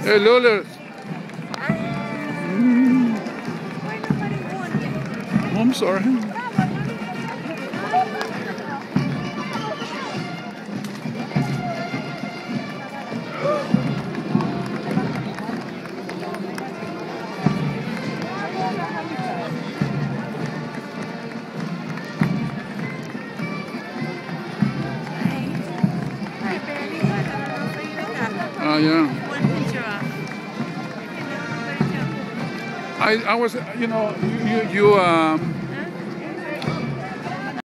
Hey, Lourdes. I'm sorry. Oh, yeah. I was, you know,